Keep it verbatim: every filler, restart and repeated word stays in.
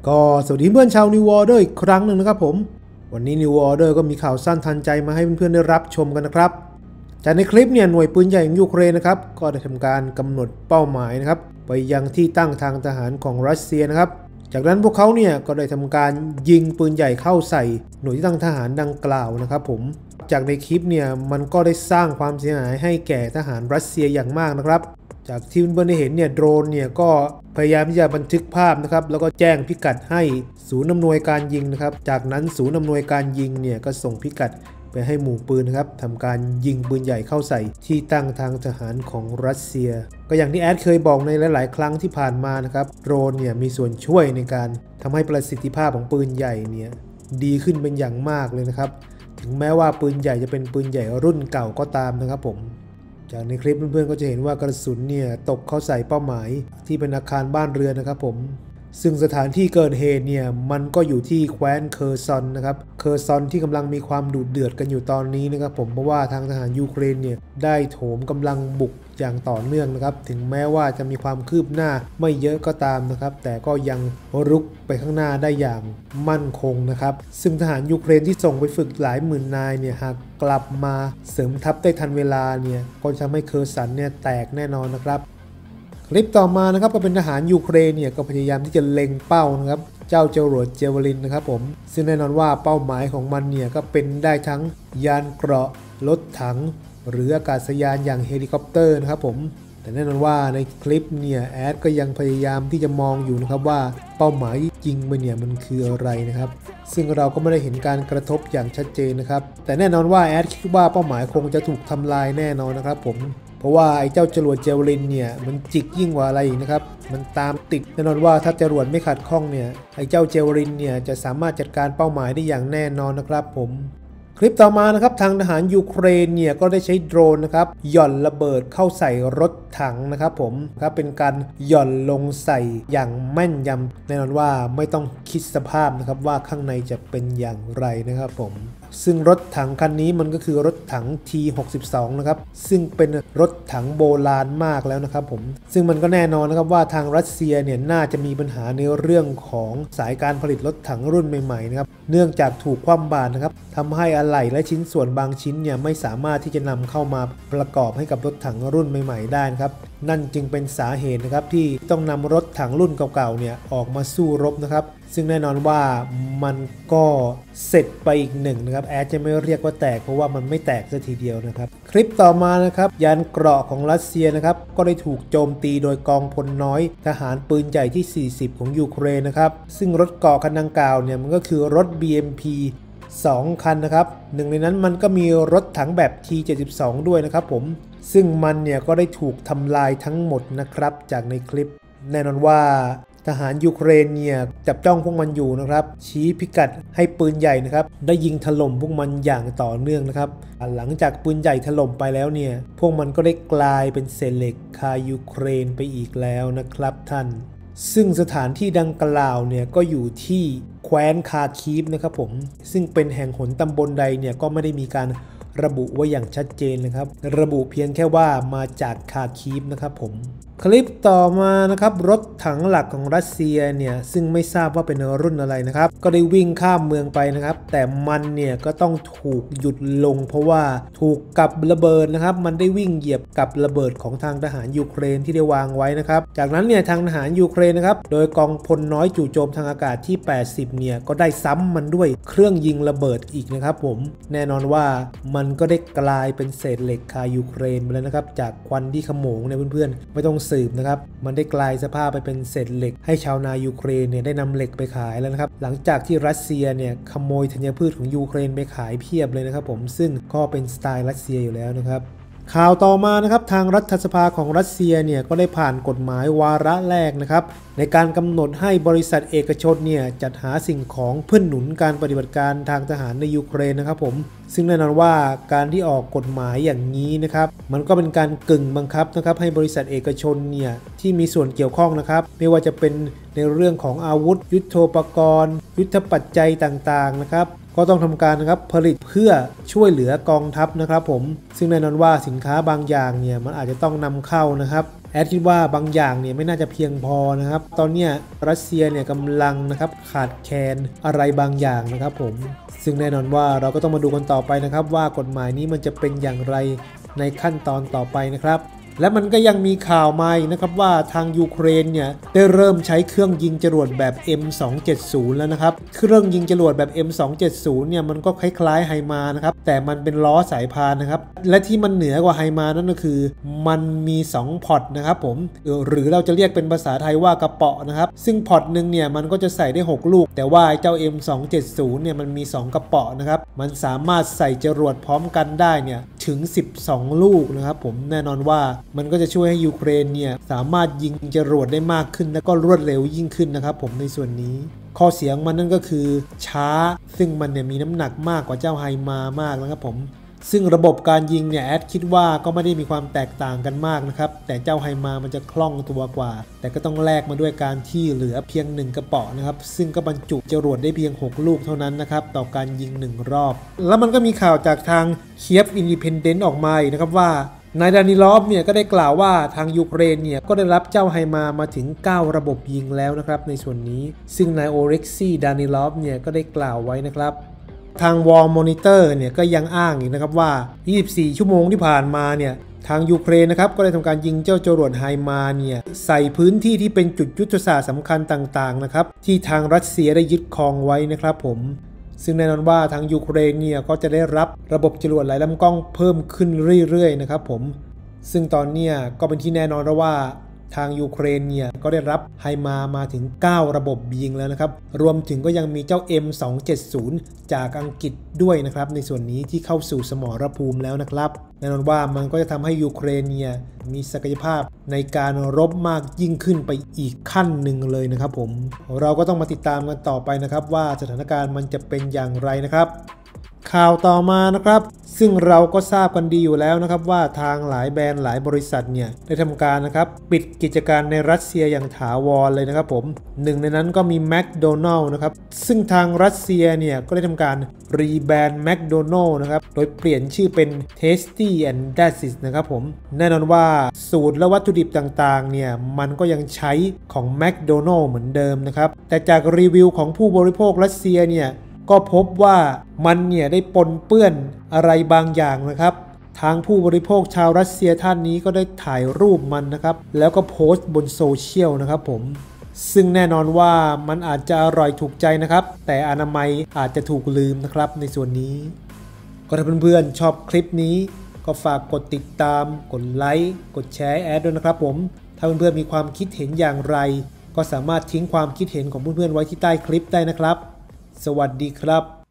ก็สวัสดีเพื่อนชาว New Order อีกครั้งหนึ่งนะครับผมวันนี้ New Order ก็มีข่าวสั้นทันใจมาให้เพื่อนๆได้รับชมกันนะครับจากในคลิปเนี่ยหน่วยปืนใหญ่ของยูเครนนะครับก็ได้ทำการกำหนดเป้าหมายนะครับไปยังที่ตั้งทางทหารของรัสเซียนะครับจากนั้นพวกเขาเนี่ยก็ได้ทำการยิงปืนใหญ่เข้าใส่หน่วยที่ตั้งทหารดังกล่าวนะครับผมจากในคลิปเนี่ยมันก็ได้สร้างความเสียหายให้แก่ทหารรัสเซียอย่างมากนะครับจากที่เพื่อนๆได้เห็นเนี่ยโดรนเนี่ยก็พยายามที่จะบันทึกภาพนะครับแล้วก็แจ้งพิกัดให้ศูนย์อำนวยการยิงนะครับจากนั้นศูนย์อำนวยการยิงเนี่ยก็ส่งพิกัดไปให้หมู่ปืนนะครับทำการยิงปืนใหญ่เข้าใส่ที่ตั้งทางทหารของรัสเซียก็อย่างที่แอดเคยบอกในหลายๆครั้งที่ผ่านมานะครับโดรนเนี่ยมีส่วนช่วยในการทำให้ประสิทธิภาพของปืนใหญ่เนี่ยดีขึ้นเป็นอย่างมากเลยนะครับถึงแม้ว่าปืนใหญ่จะเป็นปืนใหญ่รุ่นเก่าก็ตามนะครับผมจากในคลิปเพื่อนๆก็จะเห็นว่ากระสุนเนี่ยตกเข้าใส่เป้าหมายที่เป็นอาคารบ้านเรือนนะครับผมซึ่งสถานที่เกิดเหตุเนี่ยมันก็อยู่ที่แคว้นเคอร์ซอนนะครับเคอร์ซอนที่กำลังมีความดุเดือดกันอยู่ตอนนี้นะครับผมเพราะว่าทางทหารยูเครนเนี่ยได้โถมกำลังบุกอย่างต่อเนื่องนะครับถึงแม้ว่าจะมีความคืบหน้าไม่เยอะก็ตามนะครับแต่ก็ยังรุกไปข้างหน้าได้อย่างมั่นคงนะครับซึ่งทหารยูเครนที่ส่งไปฝึกหลายหมื่นนายเนี่ยหากกลับมาเสริมทัพได้ทันเวลาเนี่ยก็จะทำให้เคอร์ซอนเนี่ยแตกแน่นอนนะครับคลิปต่อมานะครับก็เป็นทหารยูเครนเนี่ยก็พยายามที่จะเล็งเป้านะครับเจ้าจรวดเจวลินนะครับผมซึ่งแน่นอนว่าเป้าหมายของมันเนี่ยก็เป็นได้ทั้งยานเกราะรถถังหรืออากาศยานอย่างเฮลิคอปเตอร์นะครับผมแต่แน่นอนว่าในคลิปเนี่ยแอดก็ยังพยายามที่จะมองอยู่นะครับว่าเป้าหมายจริงมันเนี่ยมันคืออะไรนะครับซึ่งเราก็ไม่ได้เห็นการกระทบอย่างชัดเจนนะครับแต่แน่นอนว่าแอดคิดว่าเป้าหมายคงจะถูกทำลายแน่นอนนะครับผมเพราะว่าไอ้เจ้าจรวดเจวลินเนี่ยมันจิกยิ่งกว่าอะไรอีกนะครับมันตามติดแน่นอนว่าถ้าจรวดไม่ขัดข้องเนี่ยไอ้เจ้าเจวลินเนี่ยจะสามารถจัดการเป้าหมายได้อย่างแน่นอนนะครับผมคลิปต่อมานะครับทางทหารยูเครนเนี่ยก็ได้ใช้โดรนนะครับหย่อนระเบิดเข้าใส่รถถังนะครับผมครับเป็นการหย่อนลงใส่อย่างแม่นยำแน่นอนว่าไม่ต้องคิดสภาพนะครับว่าข้างในจะเป็นอย่างไรนะครับผมซึ่งรถถังคันนี้มันก็คือรถถัง ที หกสิบสอง นะครับซึ่งเป็นรถถังโบราณมากแล้วนะครับผมซึ่งมันก็แน่นอนนะครับว่าทางรัสเซียเนี่ยน่าจะมีปัญหาในเรื่องของสายการผลิตรถถังรุ่นใหม่ๆนะครับเนื่องจากถูกคว่ำบาตรนะครับทำให้อะไหล่และชิ้นส่วนบางชิ้นเนี่ยไม่สามารถที่จะนำเข้ามาประกอบให้กับรถถังรุ่นใหม่ๆได้นะครับนั่นจึงเป็นสาเหตุนะครับที่ต้องนำรถถังรุ่นเก่าๆเนี่ยออกมาสู้รบนะครับซึ่งแน่นอนว่ามันก็เสร็จไปอีกหนึ่งนะครับแอดจะไม่เรียกว่าแตกเพราะว่ามันไม่แตกซะทีเดียวนะครับคลิปต่อมานะครับยานเกราะของรัสเซียนะครับก็ได้ถูกโจมตีโดยกองพลน้อยทหารปืนใหญ่ที่สี่สิบของยูเครนนะครับซึ่งรถเกราะคันดังกล่าวเนี่ยมันก็คือรถ บี เอ็ม พี สองคันนะครับหนึ่งในนั้นมันก็มีรถถังแบบ ที เจ็ดสิบสอง ด้วยนะครับผมซึ่งมันเนี่ยก็ได้ถูกทำลายทั้งหมดนะครับจากในคลิปแน่นอนว่าทหารยูเครนเนี่ยจับจ้องพวกมันอยู่นะครับชี้พิกัดให้ปืนใหญ่นะครับได้ยิงถล่มพวกมันอย่างต่อเนื่องนะครับหลังจากปืนใหญ่ถล่มไปแล้วเนี่ยพวกมันก็ได้กลายเป็นเศษเหล็กคายูเครนไปอีกแล้วนะครับท่านซึ่งสถานที่ดังกล่าวเนี่ยก็อยู่ที่แคว้นคาคีฟนะครับผมซึ่งเป็นแห่งหนตำบลใดเนี่ยก็ไม่ได้มีการระบุไว้อย่างชัดเจนนะครับระบุเพียงแค่ว่ามาจากคาคีฟนะครับผมคลิปต่อมานะครับรถถังหลักของรัสเซียเนี่ยซึ่งไม่ทราบว่าเป็นรุ่นอะไรนะครับก็ได้วิ่งข้ามเมืองไปนะครับแต่มันเนี่ยก็ต้องถูกหยุดลงเพราะว่าถูกกับระเบิดนะครับมันได้วิ่งเหยียบกับระเบิดของทางทหารยูเครนที่ได้วางไว้นะครับจากนั้นเนี่ยทางทหารยูเครนนะครับโดยกองพลน้อยจู่โจมทางอากาศที่แปดสิบเนี่ยก็ได้ซ้ำมันด้วยเครื่องยิงระเบิดอีกนะครับผมแน่นอนว่ามันก็ได้กลายเป็นเศษเหล็กคายูเครนไปแล้วนะครับจากควันที่ขโมงเนี่ยเพื่อนๆไม่ต้องสืบนะครับมันได้กลายสภาพไปเป็นเศษเหล็กให้ชาวนายูเครนเนี่ยได้นำเหล็กไปขายแล้วนะครับหลังจากที่รัสเซียเนี่ยขโมยธัญพืชของยูเครนไปขายเพียบเลยนะครับผมซึ่งก็เป็นสไตล์รัสเซียอยู่แล้วนะครับข่าวต่อมานะครับทางรัฐสภาของรัสเซียเนี่ยก็ได้ผ่านกฎหมายวาระแรกนะครับในการกำหนดให้บริษัทเอกชนเนี่ยจัดหาสิ่งของเพื่อหนุนการปฏิบัติการทางทหารในยูเครนนะครับผมซึ่งแน่นอนว่าการที่ออกกฎหมายอย่างนี้นะครับมันก็เป็นการกึ่งบังคับนะครับให้บริษัทเอกชนเนี่ยที่มีส่วนเกี่ยวข้องนะครับไม่ว่าจะเป็นในเรื่องของอาวุธยุทโธปกรณ์ยุทธปัจจัยต่างๆนะครับก็ต้องทำการนะครับผลิตเพื่อช่วยเหลือกองทัพนะครับผมซึ่งแน่นอนว่าสินค้าบางอย่างเนี่ยมันอาจจะต้องนำเข้านะครับแอดคิดว่าบางอย่างเนี่ยไม่น่าจะเพียงพอนะครับตอนนี้รัสเซียเนี่ยกำลังนะครับขาดแคลนอะไรบางอย่างนะครับผมซึ่งแน่นอนว่าเราก็ต้องมาดูกันต่อไปนะครับว่ากฎหมายนี้มันจะเป็นอย่างไรในขั้นตอนต่อไปนะครับและมันก็ยังมีข่าวมาอีกนะครับว่าทางยูเครนเนี่ยได้เริ่มใช้เครื่องยิงจรวดแบบ เอ็ม สองเจ็ดศูนย์ แล้วนะครับเครื่องยิงจรวดแบบ เอ็ม สองเจ็ดศูนย์ เนี่ยมันก็คล้ายๆไฮมานะครับแต่มันเป็นล้อสายพานนะครับและที่มันเหนือกว่าไฮมานั่นก็คือมันมีสองพอร์ตนะครับผมหรือเราจะเรียกเป็นภาษาไทยว่ากระเป๋านะครับซึ่งพอร์ตหนึ่งเนี่ยมันก็จะใส่ได้หกลูกแต่ว่าเจ้า เอ็ม สองเจ็ดศูนย์ เนี่ยมันมีสองกระเป๋านะครับมันสามารถใส่จรวดพร้อมกันได้เนี่ยถึงสิบสองลูกนะครับผมแน่นอนว่ามันก็จะช่วยให้ยูเครนเนี่ยสามารถยิงจรวดได้มากขึ้นและก็รวดเร็วยิ่งขึ้นนะครับผมในส่วนนี้ข้อเสียงมันนั่นก็คือช้าซึ่งมันเนี่ยมีน้ำหนักมากกว่าเจ้าไฮมามากนะครับผมซึ่งระบบการยิงเนี่ยแอดคิดว่าก็ไม่ได้มีความแตกต่างกันมากนะครับแต่เจ้าไฮมามันจะคล่องตัวกว่าแต่ก็ต้องแลกมาด้วยการที่เหลือเพียงหนึ่งกระเป๋านะครับซึ่งก็บรรจุจรวดได้เพียงหกลูกเท่านั้นนะครับต่อการยิงหนึ่งรอบแล้วมันก็มีข่าวจากทางเคียฟอินดิเพนเดนต์ออกมาอีกนะครับว่านายดานิลอฟเนี่ยก็ได้กล่าวว่าทางยูเครนเนี่ยก็ได้รับเจ้าไฮมามาถึงเก้าระบบยิงแล้วนะครับในส่วนนี้ซึ่งนายโอเร็กซีดานิลอฟเนี่ยก็ได้กล่าวไว้นะครับทาง Wall Monitor เนี่ยก็ยังอ้างอีกนะครับว่ายี่สิบสี่ชั่วโมงที่ผ่านมาเนี่ยทางยูเครนนะครับก็ได้ทำการยิงเจ้าจรวดไฮมาเนี่ยใส่พื้นที่ที่เป็นจุดยุทธศาสตร์สำคัญต่างๆนะครับที่ทางรัสเซียได้ยึดครองไว้นะครับผมซึ่งแน่นอนว่าทางยูเครนเนี่ยก็จะได้รับระบบจรวดหลายลำกล้องเพิ่มขึ้นเรื่อยๆนะครับผมซึ่งตอนนี้ก็เป็นที่แน่นอนแล้วว่าทางยูเครนเนี่ยก็ได้รับไฮมามาถึงเก้าระบบยิงแล้วนะครับรวมถึงก็ยังมีเจ้า เอ็ม สองเจ็ดศูนย์ จากอังกฤษด้วยนะครับในส่วนนี้ที่เข้าสู่สมรภูมิแล้วนะครับแน่นอนว่ามันก็จะทำให้ยูเครนเนี่ยมีศักยภาพในการรบมากยิ่งขึ้นไปอีกขั้นหนึ่งเลยนะครับผมเราก็ต้องมาติดตามกันต่อไปนะครับว่าสถานการณ์มันจะเป็นอย่างไรนะครับข่าวต่อมานะครับซึ่งเราก็ทราบกันดีอยู่แล้วนะครับว่าทางหลายแบรนด์หลายบริษัทเนี่ยได้ทำการนะครับปิดกิจการในรัสเซียอย่างถาวรเลยนะครับผมหนึ่งในนั้นก็มีแมคโดนัลล์นะครับซึ่งทางรัสเซียเนี่ยก็ได้ทำการรีแบรนด์แมคโดนัลล์นะครับโดยเปลี่ยนชื่อเป็น Tasty and That's It นะครับผมแน่นอนว่าสูตรและวัตถุดิบต่างๆเนี่ยมันก็ยังใช้ของแมคโดนัลล์เหมือนเดิมนะครับแต่จากรีวิวของผู้บริโภครัสเซียเนี่ยก็พบว่ามันเนี่ยได้ปนเปื้อนอะไรบางอย่างนะครับทางผู้บริโภคชาวรัสเซียท่านนี้ก็ได้ถ่ายรูปมันนะครับแล้วก็โพสต์บนโซเชียลนะครับผมซึ่งแน่นอนว่ามันอาจจะอร่อยถูกใจนะครับแต่อนามัยอาจจะถูกลืมนะครับในส่วนนี้ก็ถ้าเพื่อนๆชอบคลิปนี้ก็ฝากกดติดตามกดไลค์กดแชร์แอดด้วยนะครับผมถ้าเพื่อนๆมีความคิดเห็นอย่างไรก็สามารถทิ้งความคิดเห็นของเพื่อนๆไว้ที่ใต้คลิปได้นะครับสวัสดีครับ